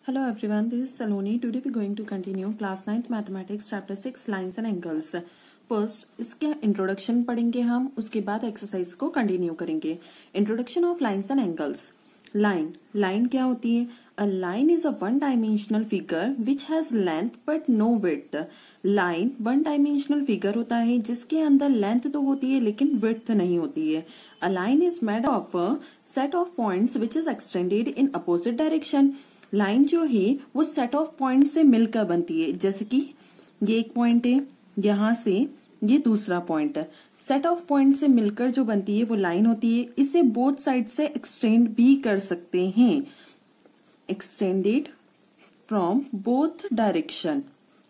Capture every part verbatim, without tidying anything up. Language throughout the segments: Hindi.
Hello everyone, this is Saloni. Today we are going to continue class ninth mathematics chapter six lines and angles. First इसके इंट्रोडक्शन पढ़ेंगे हम, उसके बाद एक्सरसाइज को कंटिन्यू करेंगे. Introduction of lines and angles. Line line क्या होती है? A line is a one dimensional figure which has length but no width. Line one dimensional figure होता है जिसके अंदर लेंथ तो होती है लेकिन विड्थ नहीं होती है. A line is made of a set of points which is extended in opposite direction. Line जो है वो सेट ऑफ पॉइंट से मिलकर बनती है. जैसे कि ये एक पॉइंट है, यहां से ये दूसरा पॉइंट है. सेट ऑफ पॉइंट से मिलकर जो बनती है वो लाइन होती है. इसे बोथ साइड से एक्सटेंड भी कर सकते हैं. Extended from both direction.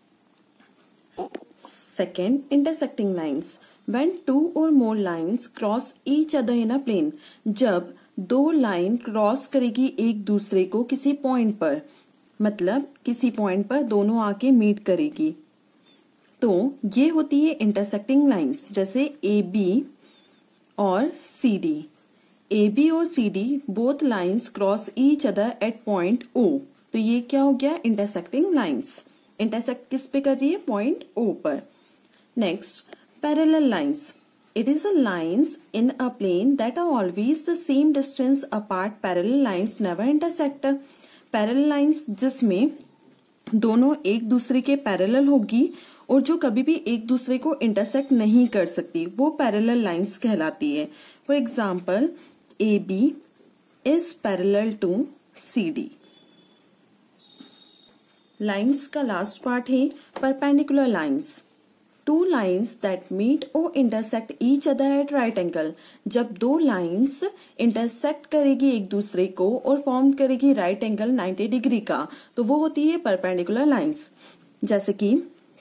Second, intersecting lines. When two or more lines cross each other in a plane. जब दो लाइन क्रॉस करेगी एक दूसरे को किसी पॉइंट पर, मतलब किसी पॉइंट पर दोनों आके मीट करेगी, तो ये होती है इंटरसेक्टिंग लाइंस. जैसे ए बी और सी डी. ए बी और C D both lines cross each other at point O. तो ये क्या हो गया? Intersecting lines. इंटरसेक्ट किस पे कर रही है? पॉइंट ओ पर. Next, parallel lines. It is a lines in a plane that are always the same distance apart. Parallel lines never intersect. Parallel lines जिसमें दोनों एक दूसरे के पैरेलल होगी और जो कभी भी एक दूसरे को इंटरसेक्ट नहीं कर सकती, वो पैरेलल लाइंस कहलाती है. For example, A B is parallel to C D. Lines का लास्ट पार्ट है perpendicular lines. Two lines that meet or intersect each other at right angle. जब दो लाइन्स इंटरसेक्ट करेगी एक दूसरे को और फॉर्म करेगी राइट एंगल नाइंटी डिग्री का, तो वो होती है परपेंडिकुलर लाइन्स. जैसे कि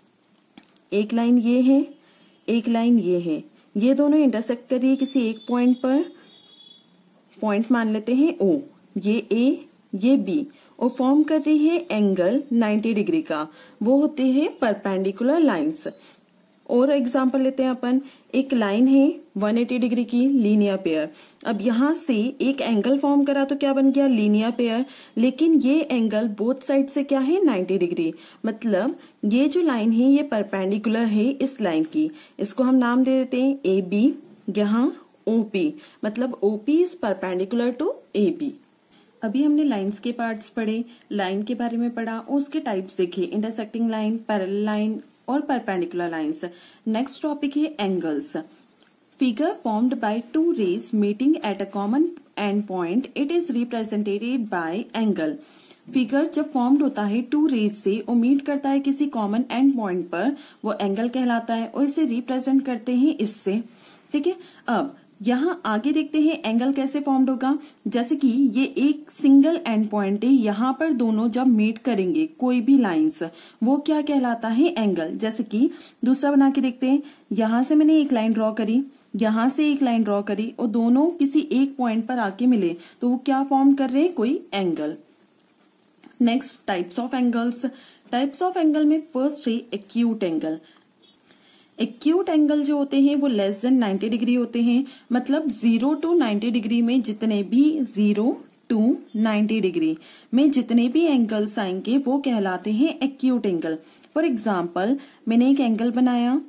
एक लाइन ये है, एक लाइन ये है, ये दोनों इंटरसेक्ट कर रही है किसी एक पॉइंट पर. पॉइंट मान लेते हैं ओ. ये ए, ये बी, और फॉर्म कर रही है एंगल नाइंटी डिग्री का. वो होते हैं परपेंडिकुलर लाइन्स. और एग्जाम्पल लेते हैं अपन. एक लाइन है वन एटी डिग्री की, लीनियर पेयर. अब यहां से एक एंगल फॉर्म करा तो क्या बन गया? Linear pair. लेकिन ये एंगल बोथ साइड से क्या है? Ninety degree. मतलब ये जो लाइन है ये परपेंडिकुलर है इस लाइन की. इसको हम नाम दे देते हैं ए बी. यहाँ ओपी, मतलब OP is perpendicular to A B. अभी हमने लाइंस के पार्ट्स पढ़े, लाइन के बारे में पढ़ा और उसके टाइप्स देखे. इंटरसेक्टिंग लाइन, पैरेलल लाइन और परपेंडिकुलर लाइंस. नेक्स्ट टॉपिक है angles. Figure formed by two rays meeting at a common end point, it is represented by angle. Figure जब फॉर्म्ड होता है टू रेज से और मीट करता है किसी कॉमन एंड पॉइंट पर, वो एंगल कहलाता है और इसे रिप्रेजेंट करते हैं इससे. ठीक है. अब यहाँ आगे देखते हैं एंगल कैसे फॉर्म्ड होगा. जैसे कि ये एक सिंगल एंड पॉइंट है, यहाँ पर दोनों जब मीट करेंगे कोई भी लाइंस, वो क्या कहलाता है? एंगल. जैसे कि दूसरा बना के देखते हैं. यहां से मैंने एक लाइन ड्रॉ करी, यहां से एक लाइन ड्रॉ करी और दोनों किसी एक पॉइंट पर आके मिले, तो वो क्या फॉर्म कर रहे हैं? कोई angle. Next, types of angles. Types of angle में फर्स्ट है एक्यूट एंगल. एक्यूट एंगल जो होते हैं वो लेस देन नाइंटी डिग्री होते हैं. मतलब जीरो टू नाइंटी डिग्री में जितने भी जीरो टू नाइंटी डिग्री में जितने भी एंगल्स आएंगे वो कहलाते हैं एक्यूट एंगल. फॉर एग्जाम्पल, मैंने एक एंगल बनाया,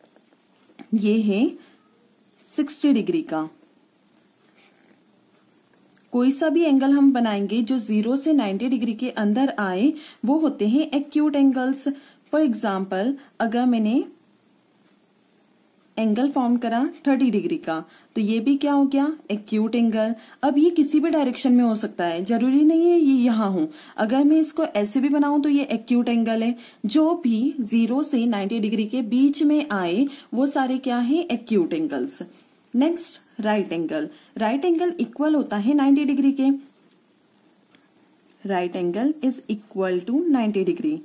ये है सिक्सटी डिग्री का. कोई सा भी एंगल हम बनाएंगे जो जीरो से नाइंटी डिग्री के अंदर आए वो होते हैं एक्यूट एंगल्स. फॉर एग्जाम्पल, अगर मैंने एंगल फॉर्म करा थर्टी डिग्री का, तो ये भी क्या हो गया? Acute angle. अब ये किसी भी डायरेक्शन में हो सकता है, जरूरी नहीं है ये यहाँ हो. अगर मैं इसको ऐसे भी बनाऊं तो ये एक्यूट एंगल है. जो भी जीरो से नाइंटी डिग्री के बीच में आए वो सारे क्या है? Acute angles. Next, right angle. Right angle equal होता है नाइंटी डिग्री के. Right angle is equal to ninety degree.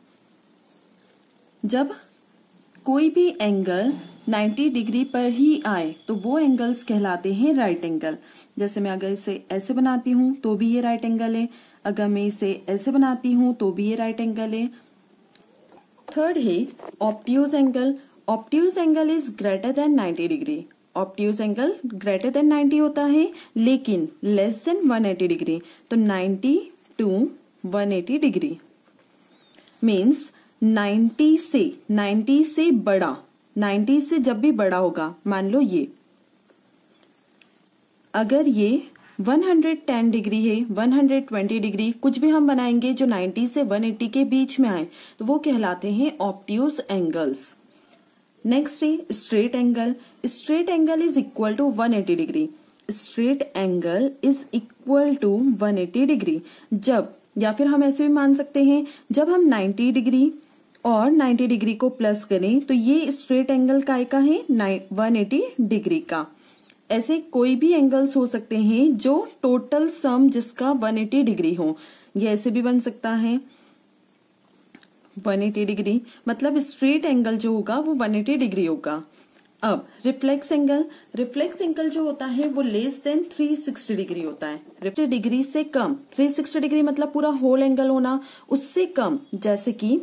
जब कोई भी एंगल नाइंटी डिग्री पर ही आए तो वो एंगल्स कहलाते हैं राइट एंगल. जैसे मैं अगर इसे ऐसे बनाती हूं तो भी ये राइट एंगल है, अगर मैं इसे ऐसे बनाती हूं तो भी ये राइट एंगल है. थर्ड है obtuse angle. Obtuse angle is greater than ninety degree. Obtuse angle greater than ninety होता है लेकिन less than one eighty degree. तो ninety to one eighty degree. Means ninety से नाइन्टी से बड़ा, नाइन्टी से जब भी बड़ा होगा, मान लो ये अगर ये वन हंड्रेड टेन डिग्री है, वन हंड्रेड ट्वेंटी डिग्री, कुछ भी हम बनाएंगे जो नाइन्टी से वन एटी के बीच में आए तो वो कहलाते हैं ऑब्ट्यूज एंगल्स। नेक्स्ट है straight angle. Straight angle is equal to one eighty degree. Straight angle is equal to one eighty degree जब, या फिर हम ऐसे भी मान सकते हैं, जब हम नाइन्टी डिग्री और नाइन्टी डिग्री को प्लस करें तो ये स्ट्रेट एंगल काय का है, वन एटी डिग्री का। ऐसे कोई भी एंगल्स हो सकते हैं जो टोटल सम जिसका वन एटी डिग्री हो। ये ऐसे भी बन सकता है वन एटी डिग्री, मतलब स्ट्रेट एंगल जो होगा वो वन एटी डिग्री होगा। अब रिफ्लेक्स एंगल, रिफ्लेक्स एंगल जो होता है वो less than three sixty degree होता है। थ्री डिग्री से कम, थ्री सिक्सटी डिग्री मतलब पूरा होल एंगल होना, उससे कम, जैसे कि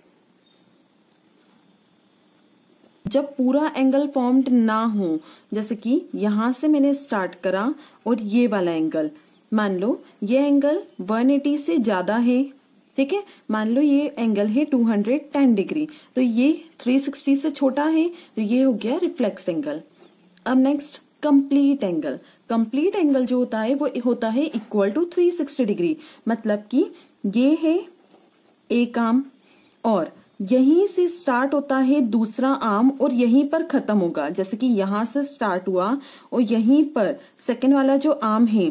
जब पूरा एंगल फॉर्म्ड ना हो, जैसे कि यहां से मैंने स्टार्ट करा और ये वाला एंगल, मान लो ये एंगल वन एटी से ज्यादा है, ठीक है, मान लो ये एंगल है टू हंड्रेड टेन डिग्री, तो ये थ्री सिक्सटी से छोटा है, तो ये हो गया रिफ्लेक्स एंगल। अब next complete angle. Complete angle जो होता है वो होता है equal to three sixty degree, मतलब कि ये है एक आर्म और यहीं से स्टार्ट होता है दूसरा आर्म और यहीं पर खत्म होगा। जैसे कि यहां से स्टार्ट हुआ और यहीं पर सेकंड वाला जो आर्म है,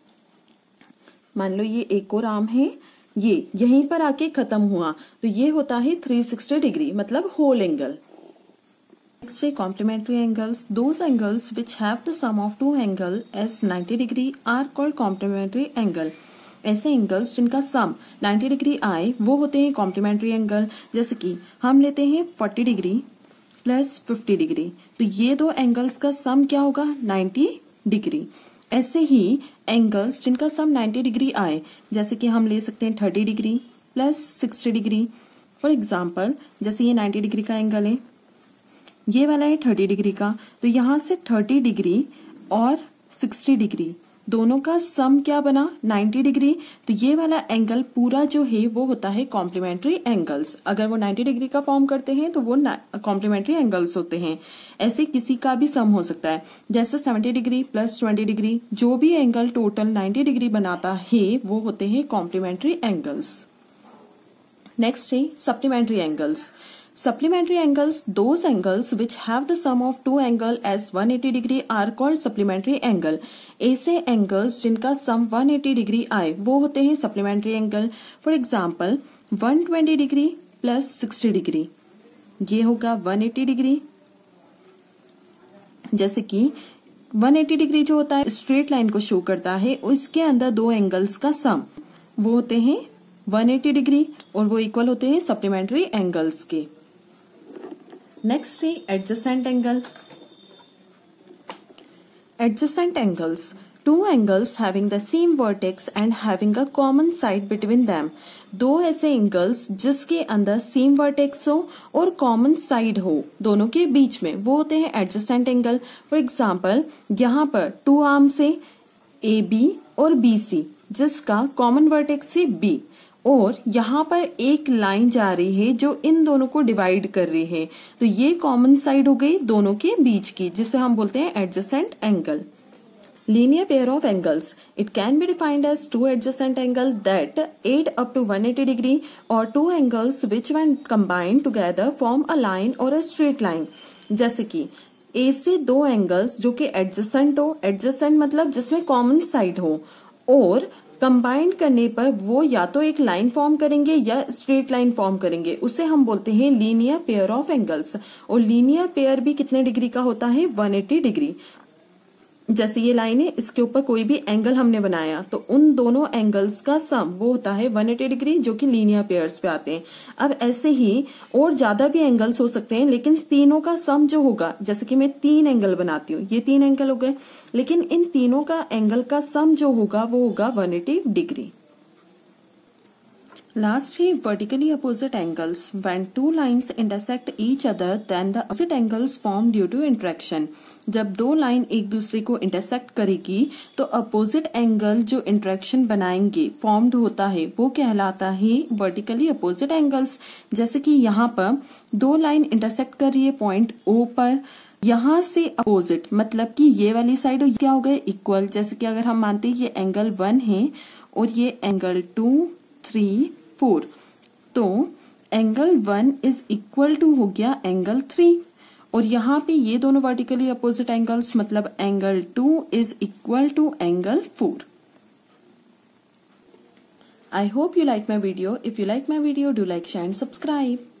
मान लो ये एक और आर्म है, ये यहीं पर आके खत्म हुआ, तो ये होता है थ्री सिक्सटी डिग्री, मतलब होल एंगल। नेक्स्ट है complementary angles. Those angles which have the sum of two angle as ninety degree are called complementary angle. ऐसे एंगल्स जिनका सम नाइन्टी डिग्री आए वो होते हैं कॉम्प्लीमेंट्री एंगल। जैसे कि हम लेते हैं forty degree plus fifty degree, तो ये दो एंगल्स का सम क्या होगा, नाइन्टी डिग्री। ऐसे ही एंगल्स जिनका सम नाइन्टी डिग्री आए, जैसे कि हम ले सकते हैं thirty degree plus sixty degree. For example जैसे ये नाइन्टी डिग्री का एंगल है, ये वाला है थर्टी डिग्री का, तो यहां से थर्टी डिग्री और सिक्सटी डिग्री दोनों का सम क्या बना, नाइन्टी डिग्री। तो ये वाला एंगल पूरा जो है वो होता है कॉम्प्लीमेंट्री एंगल्स। अगर वो नाइन्टी डिग्री का फॉर्म करते हैं तो वो कॉम्प्लीमेंट्री एंगल्स होते हैं। ऐसे किसी का भी सम हो सकता है, जैसे seventy degree plus twenty degree, जो भी एंगल टोटल नाइन्टी डिग्री बनाता है वो होते हैं कॉम्प्लीमेंट्री एंगल्स। नेक्स्ट है supplementary angles. Supplementary angles, those angles which have the sum of two angle as one eighty degree are called supplementary angle. ऐसे angles जिनका sum one eighty degree आए वो होते हैं supplementary angle. For example, one twenty degree plus sixty degree, ये होगा one eighty degree। जैसे कि one eighty डिग्री जो होता है स्ट्रेट लाइन को शो करता है, उसके अंदर दो एंगल्स का सम वो होते हैं one eighty डिग्री और वो इक्वल होते हैं सप्लीमेंट्री एंगल्स के। नेक्स्ट है adjacent angle. Adjacent angles, two angles having the same vertex and having a common side between them. दो ऐसे एंगल्स जिसके अंदर सेम वर्टेक्स हो और कॉमन साइड हो दोनों के बीच में, वो होते हैं एडजेसेंट एंगल। फॉर एग्जाम्पल यहाँ पर टू आर्म्स है ए बी और बी सी, जिसका कॉमन वर्टेक्स है बी, और यहाँ पर एक लाइन जा रही है जो इन दोनों को डिवाइड कर रही है, तो ये कॉमन साइड हो गई दोनों के बीच की, जिसे हम बोलते हैं adjacent angle. Linear pair of angles, it can be defined as two adjacent angle that add up to one eighty degree or two angles which when combined together form a line or a straight line. जैसे कि ए से दो एंगल्स जो कि एडजेसेंट हो, एडजेसेंट मतलब जिसमें कॉमन साइड हो, और कंबाइंड करने पर वो या तो एक लाइन फॉर्म करेंगे या स्ट्रेट लाइन फॉर्म करेंगे, उसे हम बोलते हैं लीनियर पेयर ऑफ एंगल्स। और लीनियर पेयर भी कितने डिग्री का होता है, one eighty डिग्री। जैसे ये लाइन है, इसके ऊपर कोई भी एंगल हमने बनाया तो उन दोनों एंगल्स का सम वो होता है one eighty डिग्री, जो कि लीनियर पेयर्स पे आते हैं। अब ऐसे ही और ज्यादा भी एंगल्स हो सकते हैं, लेकिन तीनों का सम जो होगा, जैसे कि मैं तीन एंगल बनाती हूँ, ये तीन एंगल हो गए, लेकिन इन तीनों का एंगल का सम जो होगा वो होगा one eighty डिग्री। लास्ट है vertically opposite angles. When two lines intersect each other, then the opposite angles form due to interaction. जब दो लाइन एक दूसरे को इंटरसेक्ट करेगी तो अपोजिट एंगल जो इंटरेक्शन बनाएंगे फॉर्म्ड होता है वो कहलाता है वर्टिकली अपोजिट एंगल्स। जैसे कि यहाँ पर दो लाइन इंटरसेक्ट कर रही है पॉइंट ओ पर, यहाँ से अपोजिट मतलब कि ये वाली साइड क्या हो गए इक्वल। जैसे कि अगर हम मानते हैं ये एंगल वन है और ये एंगल टू थ्री फोर, तो angle one is equal to हो गया एंगल थ्री, और यहाँ पे ये दोनों वर्टिकली अपोजिट एंगल्स मतलब angle two is equal to angle four. I hope you like my video. If you like my video, do like, share and subscribe.